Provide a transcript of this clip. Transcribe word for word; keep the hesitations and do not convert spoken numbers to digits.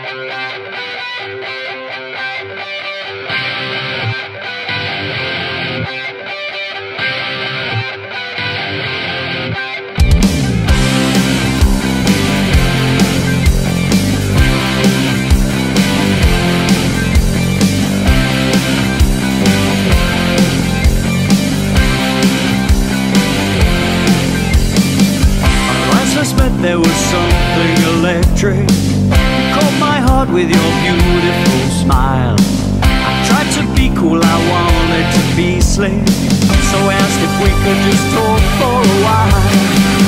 There was something electric. You caught my heart with your beautiful smile. I tried to be cool, I wanted to be slick, so asked if we could just talk for a while.